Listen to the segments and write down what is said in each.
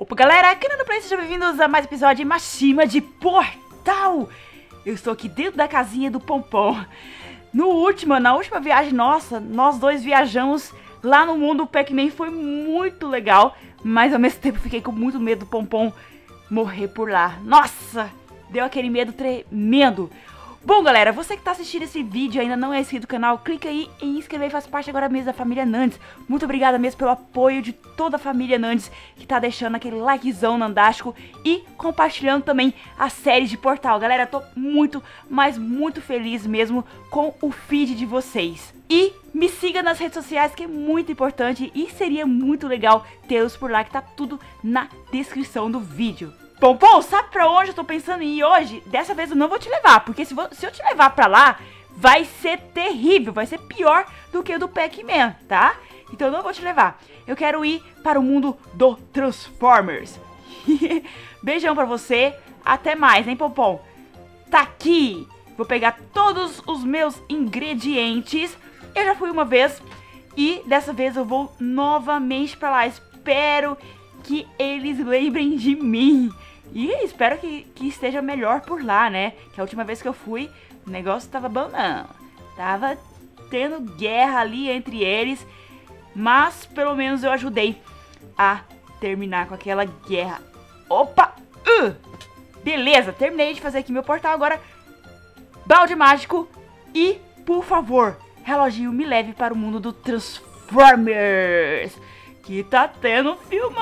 Opa, galera, aqui no Play, sejam bem-vindos a mais um episódio de Mashima de Portal. Eu estou aqui dentro da casinha do Pompom. Na última viagem nossa, nós dois viajamos lá no mundo. O Pac-Man foi muito legal, mas ao mesmo tempo fiquei com muito medo do Pompom morrer por lá. Nossa, deu aquele medo tremendo. Bom, galera, você que está assistindo esse vídeo e ainda não é inscrito no canal, clica aí em inscrever e faz parte agora mesmo da família Nandes. Muito obrigada mesmo pelo apoio de toda a família Nandes, que tá deixando aquele likezão nandástico e compartilhando também a série de Portal. Galera, tô muito, mas muito feliz mesmo com o feed de vocês. E me siga nas redes sociais, que é muito importante e seria muito legal tê-los por lá, que tá tudo na descrição do vídeo. Pompom, sabe pra onde eu tô pensando em ir hoje? Dessa vez eu não vou te levar, porque se eu te levar pra lá, vai ser terrível, vai ser pior do que o do Pac-Man, tá? Então eu não vou te levar. Eu quero ir para o mundo do Transformers. Beijão pra você, até mais, hein, Pompom? Tá aqui, vou pegar todos os meus ingredientes. Eu já fui uma vez e dessa vez eu vou novamente pra lá. Espero que eles lembrem de mim. E espero que esteja melhor por lá, né? Que a última vez que eu fui, o negócio tava bom não. Tava tendo guerra ali entre eles. Mas pelo menos eu ajudei a terminar com aquela guerra. Opa! Beleza, terminei de fazer aqui meu portal. Agora, balde mágico. E, por favor, reloginho, me leve para o mundo do Transformers. Que tá tendo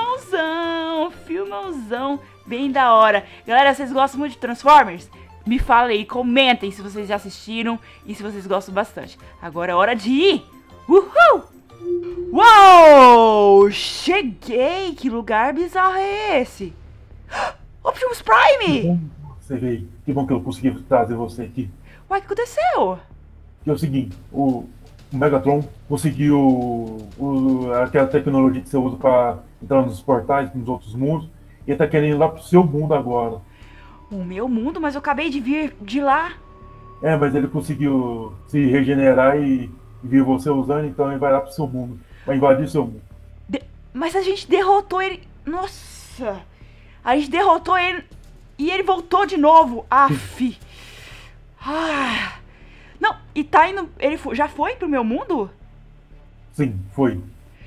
filmãozão bem da hora. Galera, vocês gostam muito de Transformers? Me falem aí, comentem se vocês já assistiram e se vocês gostam bastante. Agora é hora de ir! Uhul! Uou! Cheguei! Que lugar bizarro é esse? Optimus Prime! Você veio. Que bom que eu consegui trazer você aqui. Uai, o que aconteceu? Que é o seguinte, o Megatron conseguiu aquela tecnologia que você usa para entrar nos portais, nos outros mundos. E ele tá querendo ir lá pro seu mundo agora. O meu mundo? Mas eu acabei de vir de lá. É, mas ele conseguiu se regenerar e viu você usando, então ele vai lá pro seu mundo. Vai invadir o seu mundo. Mas a gente derrotou ele... Nossa! A gente derrotou ele e ele voltou de novo. Aff! Ah. Não, e tá indo... Ele já foi pro meu mundo? Sim, foi.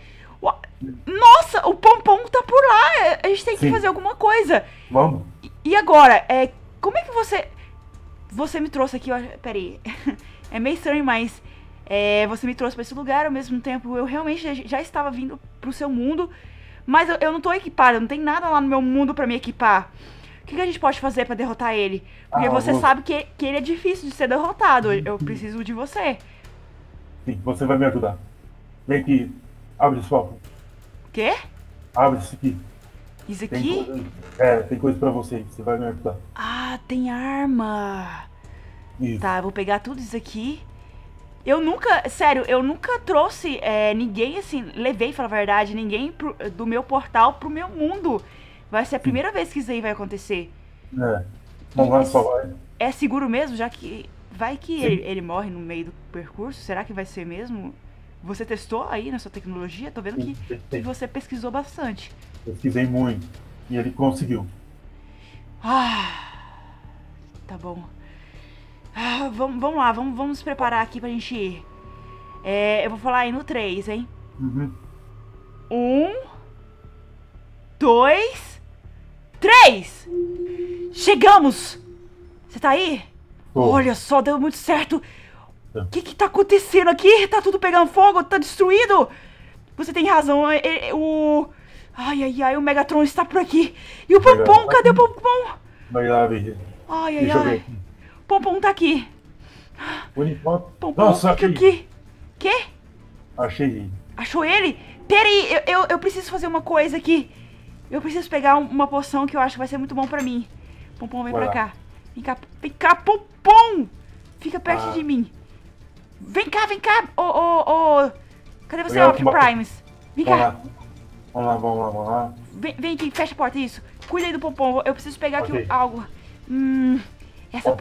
Nossa, o Pompom tá por lá. A gente tem que fazer alguma coisa. Vamos. E agora, como é que você me trouxe aqui? Pera aí. É meio estranho, mas você me trouxe pra esse lugar. Ao mesmo tempo, eu realmente já estava vindo pro seu mundo. Mas eu não tô equipada, não tem nada lá no meu mundo pra me equipar. O que a gente pode fazer pra derrotar ele? Porque você sabe que ele é difícil de ser derrotado. Eu preciso de você. Sim, você vai me ajudar. Vem aqui, abre esse copo. Quê? Abre isso aqui. Isso aqui? Tem coisa pra você, você vai me ajudar. Ah, tem arma. Isso. Tá, eu vou pegar tudo isso aqui. Eu nunca trouxe ninguém assim, levei, pra falar a verdade, ninguém do meu portal pro meu mundo. Vai ser a primeira vez que isso aí vai acontecer. Vamos lá, só vai. É seguro mesmo, já que vai que ele morre no meio do percurso? Será que vai ser mesmo? Você testou aí na sua tecnologia? Tô vendo que você pesquisou bastante. Pesquisei muito. E ele conseguiu. Ah, tá bom. Vamos lá, vamos nos preparar aqui pra gente ir. Eu vou falar aí no 3, hein? 1, 2, 3! Chegamos! Você tá aí? Olha só, deu muito certo. O que tá acontecendo aqui? Tá tudo pegando fogo, tá destruído. Você tem razão, Ai, o Megatron está por aqui. E o Pompom, cadê o Pompom? Vai lá, ver. Ai. Pompom tá aqui. Pompom, nossa, fica aqui. Quê? Achei ele. Achou ele? Pera aí, eu preciso fazer uma coisa aqui. Eu preciso pegar uma poção que eu acho que vai ser muito bom pra mim. Pompom, vem pra cá. Vem cá, Pompom. Fica perto de mim. Vem cá. Cadê você, Optimus Primes? Vem cá. Vamos lá. Vem aqui, fecha a porta, isso. Cuida aí do Pompom, eu preciso pegar aqui algo. Essa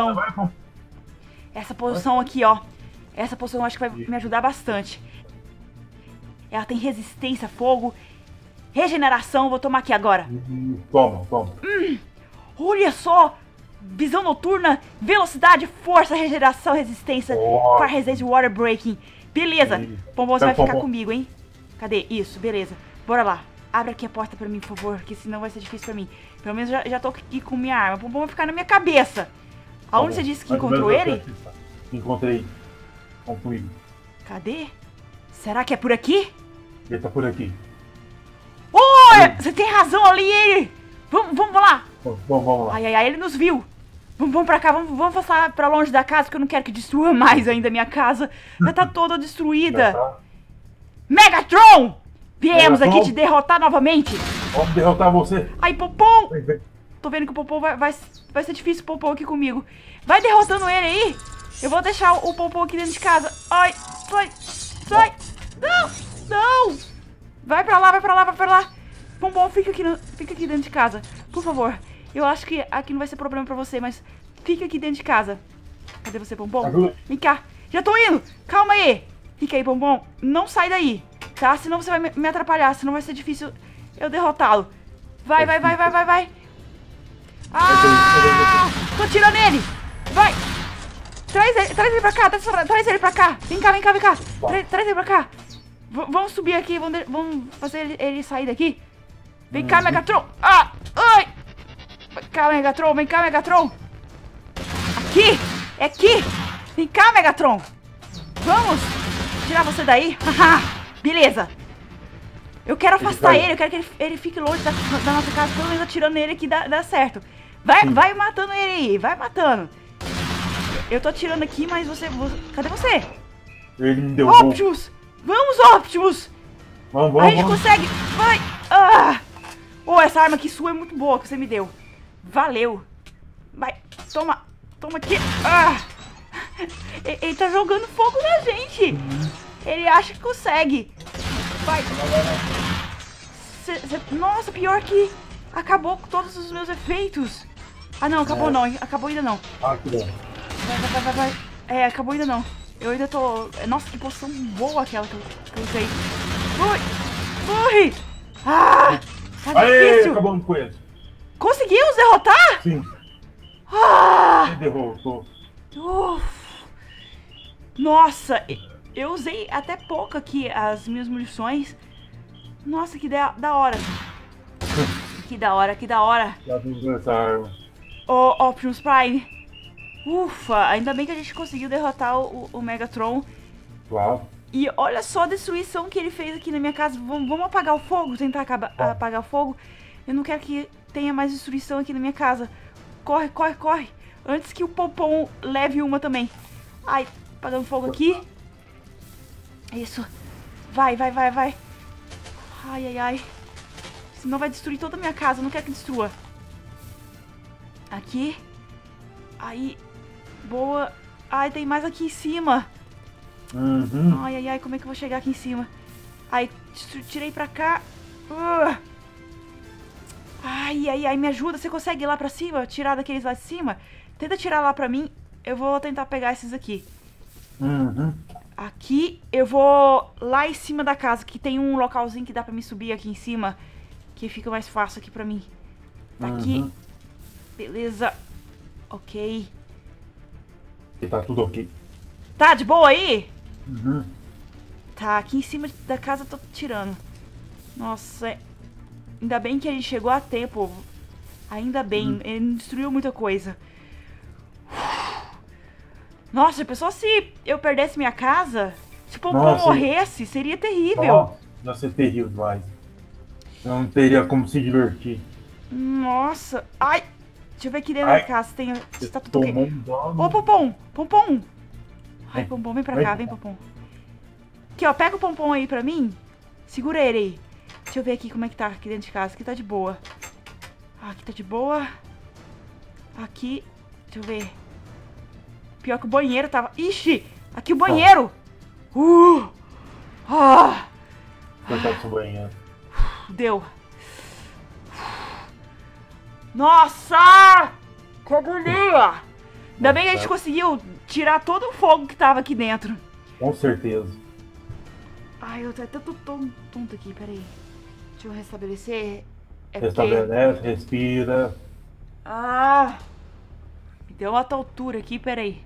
poção aqui, ó. Essa poção eu acho que vai me ajudar bastante. Ela tem resistência a fogo Regeneração, vou tomar aqui agora. Toma, toma. Olha só. Visão noturna, velocidade, força, regeneração, resistência, Fire Resist, Water Breaking. Beleza. Pompom, você vai ficar comigo, hein? Cadê? Isso, beleza. Bora lá. Abre aqui a porta pra mim, por favor, que senão vai ser difícil pra mim. Pelo menos já tô aqui com minha arma. Pompom vai ficar na minha cabeça. Aonde você disse que encontrou ele? Encontrei. Vamos comigo. Cadê? Será que é por aqui? Ele tá por aqui. Oh, você tem razão ali, ele. Vamos lá. Vamos lá. Ai, ele nos viu. Vamos pra cá, vamos passar pra longe da casa, porque eu não quero que destrua mais ainda a minha casa. Já tá toda destruída. Tá. Megatron! Viemos Megatron? aqui te derrotar novamente. Vamos derrotar você. Aí, Pompom! Vem. Tô vendo que o Pompom vai ser difícil o Pompom aqui comigo. Vai derrotando ele aí. Eu vou deixar o Pompom aqui dentro de casa. Ai, sai. Não. Vai pra lá. Pompom, fica aqui dentro de casa. Por favor. Eu acho que aqui não vai ser problema pra você, mas fica aqui dentro de casa. Cadê você, Pompom? Vem cá. Já tô indo. Calma aí. Fica aí, Pompom. Não sai daí, tá? Senão você vai me atrapalhar. Senão vai ser difícil eu derrotá-lo. Vai. Ah! Tô atirando nele. Vai. Traz ele pra cá. Traz ele pra cá. Vem cá. Traz ele pra cá. Vamos subir aqui. Vamos fazer ele sair daqui. Vem cá, Megatron. Ah! Ai! Vem cá, Megatron. Aqui! É aqui! Vem cá, Megatron. Vamos tirar você daí. Haha! Beleza. Eu quero afastar ele. Eu quero que ele fique longe da nossa casa. Pelo menos atirando nele aqui dá certo. Vai matando ele aí. Vai matando. Eu tô atirando aqui, mas você... Cadê você? Ele me deu Optimus! Vamos, Optimus! Vamos. A gente consegue! Vai! Ah! Oh, essa arma aqui sua é muito boa que você me deu. Valeu. Vai, toma aqui. Ah! Ele tá jogando fogo na gente. Ele acha que consegue. Vai. Nossa, pior que acabou com todos os meus efeitos. Ah, não, acabou não. Acabou ainda não. Ah, que bom. Vai. É, acabou ainda não. Eu ainda tô... Nossa, que poção boa aquela que eu usei. Corre! Ah! Tá difícil. Acabamos com ele. Conseguimos derrotar? Sim. Ah! Ele derrotou. Nossa, eu usei até pouco aqui as minhas munições. Nossa, que da hora. Que da hora. Já vimos essa arma. Ô, Optimus Prime. Ufa, ainda bem que a gente conseguiu derrotar o Megatron. Claro. E olha só a destruição que ele fez aqui na minha casa. Vamos apagar o fogo, tentar apagar o fogo. Eu não quero que tenha mais destruição aqui na minha casa. Corre. Antes que o Pompom leve uma também. Ai, apagando fogo aqui. Isso. Vai. Ai. Senão vai destruir toda a minha casa. Eu não quero que destrua. Aqui. Aí. Boa. Ai, tem mais aqui em cima. Ai, como é que eu vou chegar aqui em cima? Ai, tirei pra cá. Ai, me ajuda. Você consegue ir lá pra cima? Tirar daqueles lá de cima? Tenta tirar lá pra mim. Eu vou tentar pegar esses aqui. Aqui, eu vou lá em cima da casa, que tem um localzinho que dá pra me subir aqui em cima. Que fica mais fácil aqui pra mim. Tá aqui. Beleza. Ok. E tá tudo ok. Tá de boa aí? Tá, aqui em cima da casa eu tô tirando. Nossa, ainda bem que a gente chegou a tempo. Ainda bem, ele não destruiu muita coisa. Nossa, a pessoa, se eu perdesse minha casa, se o Pompom morresse, seria terrível. Nossa, ia ser terrível demais. Eu não teria como se divertir. Nossa, ai. Deixa eu ver aqui dentro da casa se tá tudo ok. Ô, Pompom. Ai, Pompom, vem pra cá, vem, Pompom. Aqui, ó, pega o Pompom aí pra mim. Segura ele aí. Deixa eu ver aqui como é que tá aqui dentro de casa. Aqui tá de boa. Aqui tá de boa. Aqui, deixa eu ver. Pior que o banheiro tava... Ixi, aqui o banheiro. Coitado do seu banheiro. Deu. Nossa! Que agonia! Ainda bem que a gente conseguiu tirar todo o fogo que tava aqui dentro. Com certeza. Ai, eu até tô tonto aqui, peraí. Deixa eu restabelecer. É porque... Restabelece, respira. Ah! Me deu uma tontura aqui, peraí.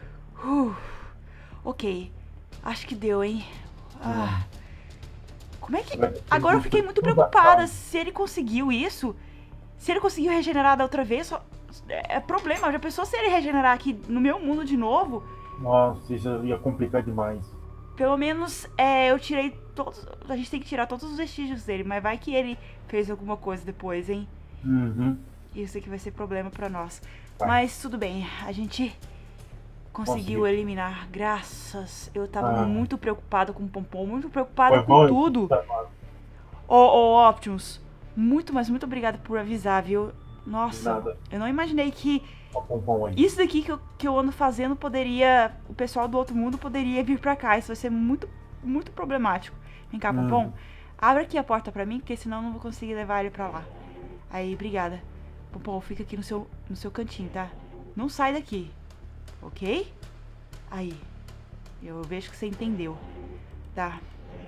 Ok. Acho que deu, hein? Como é que... Agora eu fiquei muito preocupada. Se ele conseguiu isso... Se ele conseguiu regenerar da outra vez, é problema. Já pensou se ele regenerar aqui no meu mundo de novo? Nossa, isso ia complicar demais. Pelo menos, eu tirei todos... A gente tem que tirar todos os vestígios dele, mas vai que ele fez alguma coisa depois, hein? Uhum. Isso aqui vai ser problema pra nós. Vai. Mas tudo bem, a gente conseguiu eliminar. Graças. Eu tava muito preocupado com o Pompom, muito preocupado com tudo. Ô, Optimus, mas muito obrigada por avisar, viu? Nossa, eu não imaginei que isso daqui que eu ando fazendo poderia... O pessoal do outro mundo poderia vir pra cá. Isso vai ser muito, muito problemático. Vem cá, Pompom. Abre aqui a porta pra mim, porque senão eu não vou conseguir levar ele pra lá. Aí, obrigada. Pompom, fica aqui no seu cantinho, tá? Não sai daqui. Ok? Aí. Eu vejo que você entendeu. Tá.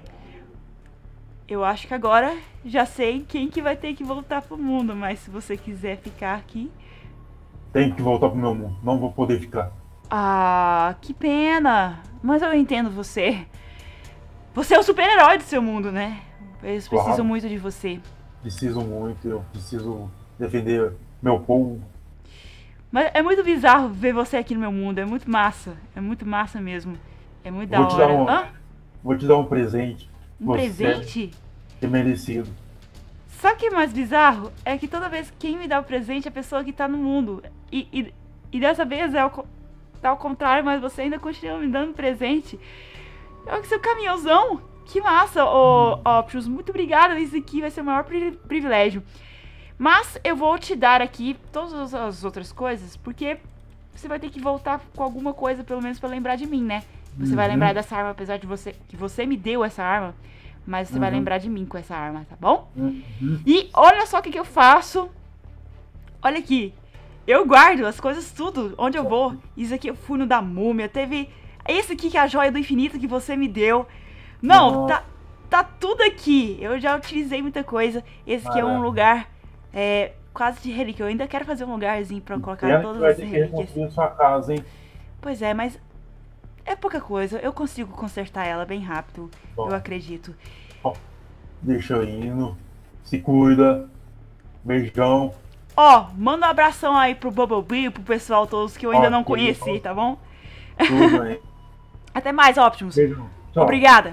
Eu acho que agora já sei quem que vai ter que voltar pro mundo, mas se você quiser ficar aqui... Tem que voltar pro meu mundo, não vou poder ficar. Ah, que pena. Mas eu entendo você. Você é o super-herói do seu mundo, né? Eles precisam muito de você. Preciso muito, eu preciso defender meu povo. Mas é muito bizarro ver você aqui no meu mundo, é muito massa mesmo. É muito da hora. Vou te dar um presente. Um presente? É merecido. Sabe o que é mais bizarro? É que toda vez quem me dá o presente é a pessoa que tá no mundo. E dessa vez tá ao contrário, mas você ainda continua me dando presente. Olha que seu caminhãozão. Que massa, Optimus. Muito obrigada. Isso aqui vai ser o maior privilégio. Mas eu vou te dar aqui todas as outras coisas, porque você vai ter que voltar com alguma coisa, pelo menos pra lembrar de mim, né? Você vai lembrar dessa arma, apesar de que você me deu essa arma, mas você vai lembrar de mim com essa arma, tá bom? E olha só o que eu faço. Olha aqui. Eu guardo as coisas tudo, onde eu vou. Isso aqui eu fui no da múmia, teve... Esse aqui que é a joia do infinito que você me deu. Não, tá tudo aqui. Eu já utilizei muita coisa. Esse aqui é um lugar... quase de relíquia. Eu ainda quero fazer um lugarzinho pra colocar todas as relíquias. Sua casa, hein? Pois é, mas é pouca coisa. Eu consigo consertar ela bem rápido. Eu acredito. Bom, deixa eu indo. Se cuida. Beijão. Manda um abração aí pro Bumblebee, pro pessoal todos que eu ainda não conheci, tá bom? Tudo bem. Até mais, Optimus. Beijão. Tchau. Obrigada.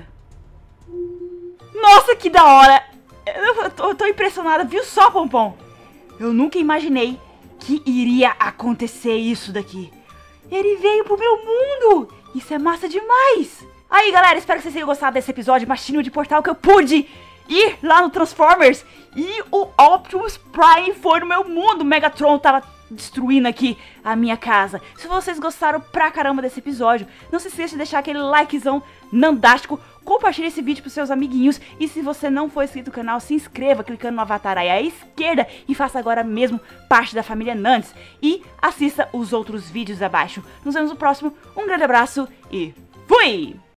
Nossa, que da hora. Eu tô impressionada, viu só, Pompom? Eu nunca imaginei que iria acontecer isso daqui. Ele veio pro meu mundo. Isso é massa demais. Aí, galera, espero que vocês tenham gostado desse episódio machinho de portal que eu pude ir lá no Transformers. E o Optimus Prime foi no meu mundo. O Megatron tava destruindo aqui a minha casa. Se vocês gostaram pra caramba desse episódio, não se esqueça de deixar aquele likezão nandástico. Compartilhe esse vídeo pros seus amiguinhos. E se você não for inscrito no canal, se inscreva clicando no avatar aí à esquerda. E faça agora mesmo parte da família Nantes. E assista os outros vídeos abaixo. Nos vemos no próximo. Um grande abraço e fui!